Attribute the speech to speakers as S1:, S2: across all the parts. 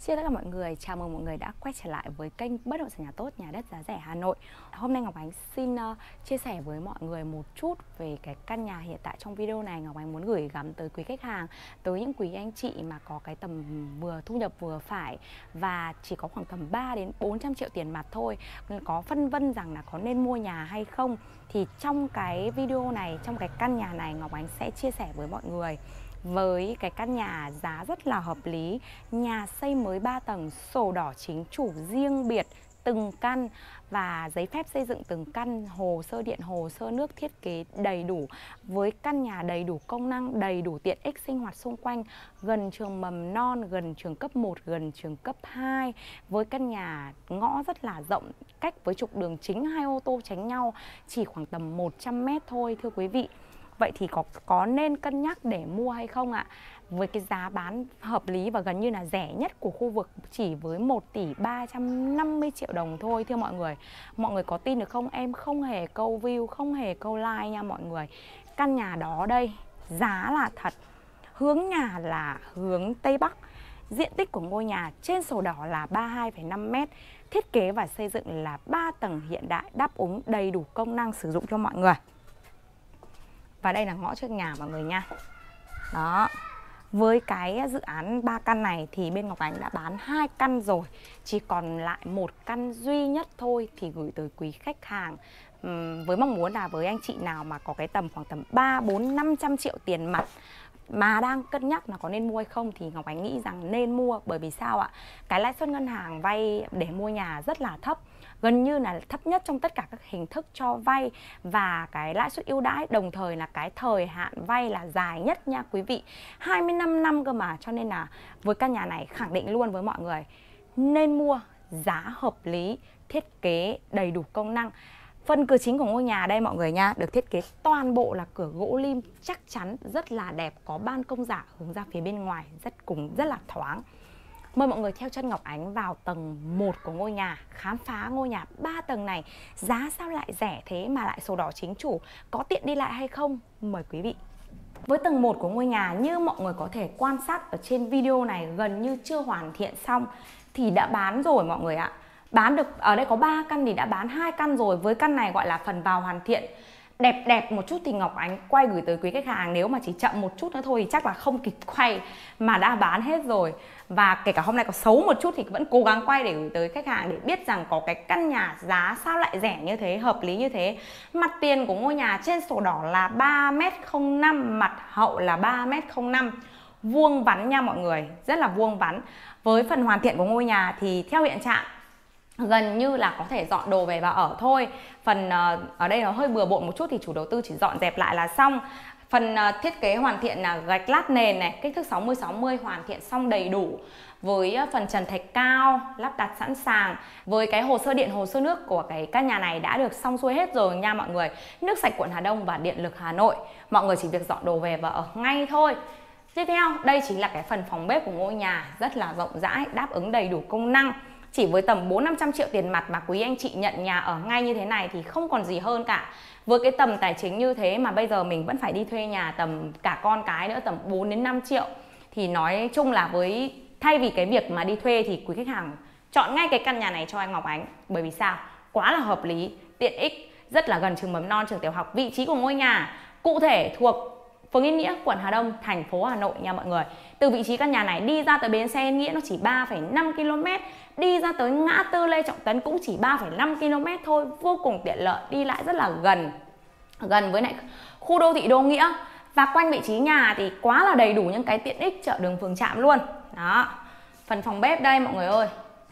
S1: Xin tất cả mọi người, chào mừng mọi người đã quay trở lại với kênh Bất động sản nhà tốt, nhà đất giá rẻ Hà Nội. Hôm nay Ngọc Ánh xin chia sẻ với mọi người một chút về cái căn nhà hiện tại trong video này. Ngọc Ánh muốn gửi gắm tới quý khách hàng, tới những quý anh chị mà có cái tầm vừa thu nhập vừa phải và chỉ có khoảng tầm 3 đến 400 triệu tiền mặt thôi, có phân vân rằng là có nên mua nhà hay không. Thì trong cái video này, trong cái căn nhà này, Ngọc Ánh sẽ chia sẻ với mọi người với cái căn nhà giá rất là hợp lý, nhà xây mới 3 tầng, sổ đỏ chính chủ riêng biệt từng căn và giấy phép xây dựng từng căn, hồ sơ điện, hồ sơ nước thiết kế đầy đủ, với căn nhà đầy đủ công năng, đầy đủ tiện ích sinh hoạt xung quanh, gần trường mầm non, gần trường cấp 1, gần trường cấp 2, với căn nhà ngõ rất là rộng, cách với trục đường chính 2 ô tô tránh nhau chỉ khoảng tầm 100 m thôi thưa quý vị. Vậy thì có nên cân nhắc để mua hay không ạ? Với cái giá bán hợp lý và gần như là rẻ nhất của khu vực, chỉ với 1 tỷ 350 triệu đồng thôi thưa mọi người. Mọi người có tin được không? Em không hề câu view, không hề câu like nha mọi người. Căn nhà đó đây, giá là thật. Hướng nhà là hướng Tây Bắc. Diện tích của ngôi nhà trên sổ đỏ là 32,5 m. Thiết kế và xây dựng là 3 tầng hiện đại, đáp ứng đầy đủ công năng sử dụng cho mọi người. Và đây là ngõ trước nhà mọi người nha. Đó. Với cái dự án 3 căn này thì bên Ngọc Ánh đã bán 2 căn rồi, chỉ còn lại 1 căn duy nhất thôi thì gửi tới quý khách hàng. Với mong muốn là với anh chị nào mà có cái tầm khoảng tầm 3, 4, 500 triệu tiền mặt mà đang cân nhắc là có nên mua hay không thì Ngọc Ánh nghĩ rằng nên mua. Bởi vì sao ạ? Cái lãi suất ngân hàng vay để mua nhà rất là thấp, gần như là thấp nhất trong tất cả các hình thức cho vay, và cái lãi suất ưu đãi đồng thời là cái thời hạn vay là dài nhất nha quý vị, 25 năm cơ mà. Cho nên là với căn nhà này khẳng định luôn với mọi người nên mua, giá hợp lý, thiết kế đầy đủ công năng. Phần cửa chính của ngôi nhà đây mọi người nha, được thiết kế toàn bộ là cửa gỗ lim chắc chắn, rất là đẹp, có ban công giả hướng ra phía bên ngoài, rất là thoáng. Mời mọi người theo chân Ngọc Ánh vào tầng 1 của ngôi nhà, khám phá ngôi nhà 3 tầng này. Giá sao lại rẻ thế mà lại sổ đỏ chính chủ, có tiện đi lại hay không? Mời quý vị. Với tầng 1 của ngôi nhà, như mọi người có thể quan sát ở trên video này, gần như chưa hoàn thiện xong thì đã bán rồi mọi người ạ. Bán được, ở đây có 3 căn thì đã bán 2 căn rồi. Với căn này gọi là phần vào hoàn thiện, đẹp một chút thì Ngọc Ánh quay gửi tới quý khách hàng. Nếu mà chỉ chậm một chút nữa thôi thì chắc là không kịp quay mà đã bán hết rồi. Và kể cả hôm nay có xấu một chút thì vẫn cố gắng quay để gửi tới khách hàng, để biết rằng có cái căn nhà giá sao lại rẻ như thế, hợp lý như thế. Mặt tiền của ngôi nhà trên sổ đỏ là 3,05 m, mặt hậu là 3,05 m. Vuông vắn nha mọi người, rất là vuông vắn. Với phần hoàn thiện của ngôi nhà thì theo hiện trạng gần như là có thể dọn đồ về và ở thôi. Phần ở đây nó hơi bừa bộn một chút thì chủ đầu tư chỉ dọn dẹp lại là xong. Phần thiết kế hoàn thiện là gạch lát nền này, kích thước 60-60 hoàn thiện xong đầy đủ. Với phần trần thạch cao lắp đặt sẵn sàng. Với cái hồ sơ điện, hồ sơ nước của cái căn nhà này đã được xong xuôi hết rồi nha mọi người. Nước sạch quận Hà Đông và điện lực Hà Nội. Mọi người chỉ việc dọn đồ về và ở ngay thôi. Tiếp theo, đây chính là cái phần phòng bếp của ngôi nhà, rất là rộng rãi, đáp ứng đầy đủ công năng. Chỉ với tầm 400-500 triệu tiền mặt mà quý anh chị nhận nhà ở ngay như thế này thì không còn gì hơn cả. Với cái tầm tài chính như thế mà bây giờ mình vẫn phải đi thuê nhà tầm cả con cái nữa tầm 4 đến 5 triệu. Thì nói chung là thay vì cái việc mà đi thuê thì quý khách hàng chọn ngay cái căn nhà này cho anh Ngọc Ánh. Bởi vì sao? Quá là hợp lý, tiện ích, rất là gần trường mầm non, trường tiểu học. Vị trí của ngôi nhà cụ thể thuộc phường Yên Nghĩa, quận Hà Đông, thành phố Hà Nội nha mọi người. Từ vị trí căn nhà này đi ra tới bến xe Yên Nghĩa nó chỉ 3,5 km. Đi ra tới ngã tư Lê Trọng Tấn cũng chỉ 3,5 km thôi. Vô cùng tiện lợi, đi lại rất là gần. Gần với lại khu đô thị Đô Nghĩa. Và quanh vị trí nhà thì quá là đầy đủ những cái tiện ích chợ đường phường trạm luôn. Đó. Phần phòng bếp đây mọi người ơi.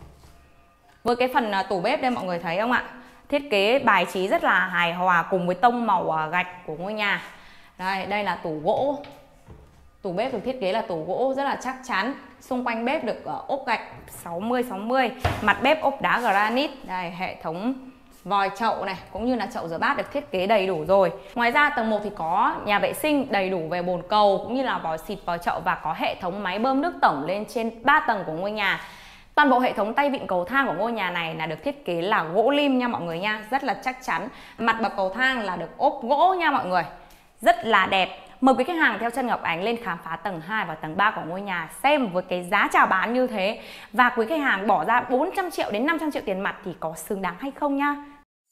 S1: Với cái phần tủ bếp đây mọi người thấy không ạ? Thiết kế bài trí rất là hài hòa cùng với tông màu gạch của ngôi nhà. Đây là tủ gỗ. Tủ bếp được thiết kế là tủ gỗ rất là chắc chắn. Xung quanh bếp được ốp gạch 60-60. Mặt bếp ốp đá granite. Đây, hệ thống vòi chậu này cũng như là chậu rửa bát được thiết kế đầy đủ rồi. Ngoài ra tầng 1 thì có nhà vệ sinh đầy đủ về bồn cầu cũng như là vòi xịt, vòi chậu, và có hệ thống máy bơm nước tổng lên trên 3 tầng của ngôi nhà. Toàn bộ hệ thống tay vịn cầu thang của ngôi nhà này là được thiết kế là gỗ lim nha mọi người nha, rất là chắc chắn. Mặt bậc cầu thang là được ốp gỗ nha mọi người, rất là đẹp. Mời quý khách hàng theo chân Ngọc Ánh lên khám phá tầng 2 và tầng 3 của ngôi nhà, xem với cái giá chào bán như thế và quý khách hàng bỏ ra 400 triệu đến 500 triệu tiền mặt thì có xứng đáng hay không nhá.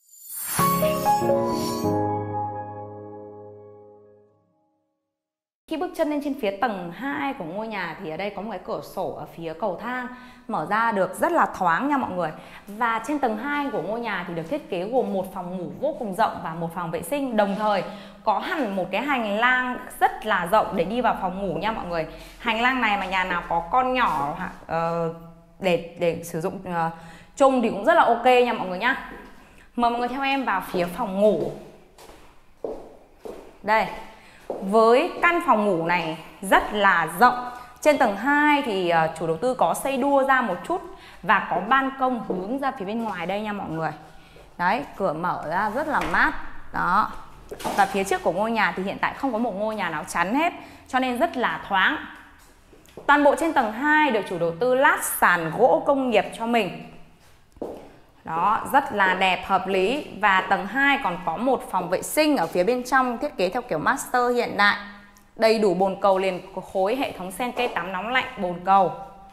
S1: Khi bước chân lên trên phía tầng 2 của ngôi nhà thì ở đây có một cái cửa sổ ở phía cầu thang mở ra được rất là thoáng nha mọi người. Và trên tầng 2 của ngôi nhà thì được thiết kế gồm một phòng ngủ vô cùng rộng và một phòng vệ sinh, đồng thời có hẳn một cái hành lang rất là rộng để đi vào phòng ngủ nha mọi người. Hành lang này mà nhà nào có con nhỏ để sử dụng chung thì cũng rất là ok nha mọi người nhá. Mời mọi người theo em vào phía phòng ngủ. Đây, với căn phòng ngủ này rất là rộng. Trên tầng 2 thì chủ đầu tư có xây đua ra một chút và có ban công hướng ra phía bên ngoài đây nha mọi người. Đấy, cửa mở ra rất là mát. Đó. Và phía trước của ngôi nhà thì hiện tại không có một ngôi nhà nào chắn hết, cho nên rất là thoáng. Toàn bộ trên tầng 2 được chủ đầu tư lát sàn gỗ công nghiệp cho mình. Đó, rất là đẹp, hợp lý. Và tầng 2 còn có một phòng vệ sinh ở phía bên trong, thiết kế theo kiểu master hiện đại. Đầy đủ bồn cầu liền khối, hệ thống sen kê tắm nóng lạnh, bồn cầu.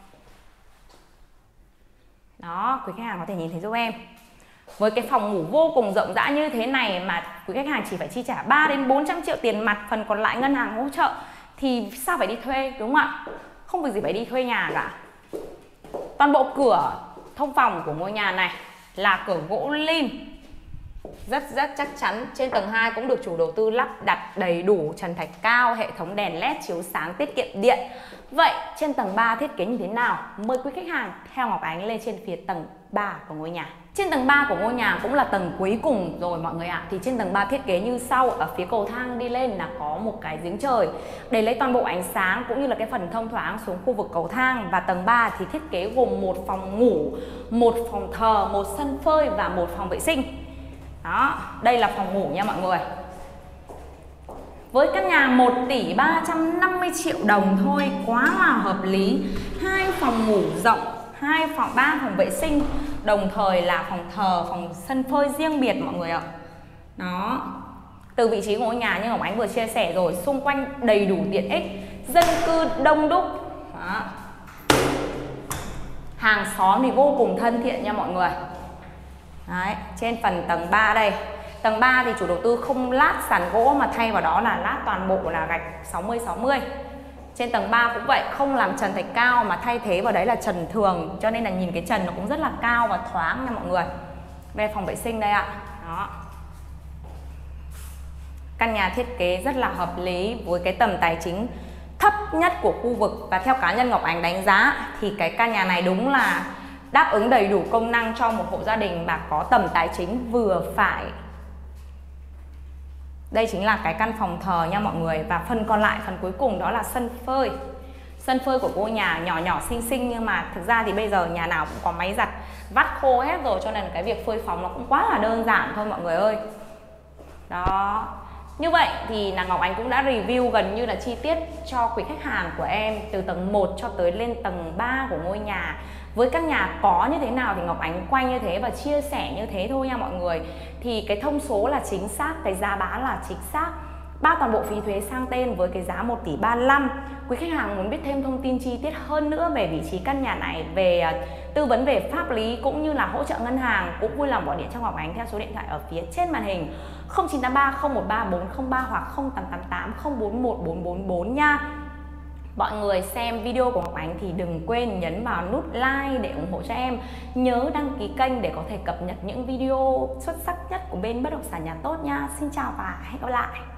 S1: Đó, quý khách hàng có thể nhìn thấy giúp em. Với cái phòng ngủ vô cùng rộng rãi như thế này mà quý khách hàng chỉ phải chi trả 3 đến 400 triệu tiền mặt, phần còn lại ngân hàng hỗ trợ, thì sao phải đi thuê, đúng không ạ? Không việc gì phải đi thuê nhà cả. Toàn bộ cửa thông phòng của ngôi nhà này là cửa gỗ lim, rất chắc chắn. Trên tầng 2 cũng được chủ đầu tư lắp đặt đầy đủ trần thạch cao, hệ thống đèn led chiếu sáng tiết kiệm điện. Vậy trên tầng 3 thiết kế như thế nào? Mời quý khách hàng theo Ngọc Ánh lên trên phía tầng 3 của ngôi nhà. Trên tầng 3 của ngôi nhà cũng là tầng cuối cùng rồi mọi người ạ. Thì trên tầng 3 thiết kế như sau. Ở phía cầu thang đi lên là có một cái giếng trời để lấy toàn bộ ánh sáng cũng như là cái phần thông thoáng xuống khu vực cầu thang. Và tầng 3 thì thiết kế gồm một phòng ngủ, một phòng thờ, một sân phơi và một phòng vệ sinh. Đó, đây là phòng ngủ nha mọi người. Với căn nhà 1 tỷ 350 triệu đồng thôi, quá là hợp lý. 2 phòng ngủ rộng, 3 phòng vệ sinh, đồng thời là phòng thờ, phòng sân phơi riêng biệt mọi người ạ. Đó. Từ vị trí của ngôi nhà như Ngọc Ánh vừa chia sẻ rồi, xung quanh đầy đủ tiện ích, dân cư đông đúc. Đó. Hàng xóm thì vô cùng thân thiện nha mọi người. Đấy, trên phần tầng 3 đây. Tầng 3 thì chủ đầu tư không lát sàn gỗ mà thay vào đó là lát toàn bộ là gạch 60-60. Trên tầng 3 cũng vậy, không làm trần thạch cao mà thay thế vào đấy là trần thường, cho nên là nhìn cái trần nó cũng rất là cao và thoáng nha mọi người. Đây phòng vệ sinh đây ạ. Đó. Căn nhà thiết kế rất là hợp lý với cái tầm tài chính thấp nhất của khu vực, và theo cá nhân Ngọc Ánh đánh giá thì cái căn nhà này đúng là đáp ứng đầy đủ công năng cho một hộ gia đình mà có tầm tài chính vừa phải. Đây chính là cái căn phòng thờ nha mọi người. Và phần còn lại, phần cuối cùng đó là sân phơi. Sân phơi của ngôi nhà nhỏ nhỏ xinh xinh, nhưng mà thực ra thì bây giờ nhà nào cũng có máy giặt vắt khô hết rồi, cho nên cái việc phơi phóng nó cũng quá là đơn giản thôi mọi người ơi. Đó. Như vậy thì là Ngọc Ánh cũng đã review gần như là chi tiết cho quý khách hàng của em từ tầng 1 cho tới lên tầng 3 của ngôi nhà. Với căn nhà có như thế nào thì Ngọc Ánh quay như thế và chia sẻ như thế thôi nha mọi người. Thì cái thông số là chính xác, cái giá bán là chính xác, bao toàn bộ phí thuế sang tên với cái giá 1 tỷ 35. Quý khách hàng muốn biết thêm thông tin chi tiết hơn nữa về vị trí căn nhà này, về tư vấn về pháp lý cũng như là hỗ trợ ngân hàng, cũng vui lòng gọi điện cho Ngọc Ánh theo số điện thoại ở phía trên màn hình 0983 013 403 hoặc 0888 041 444 nha. Mọi người xem video của Ngọc Ánh thì đừng quên nhấn vào nút like để ủng hộ cho em. Nhớ đăng ký kênh để có thể cập nhật những video xuất sắc nhất của bên bất động sản nhà tốt nha. Xin chào và hẹn gặp lại.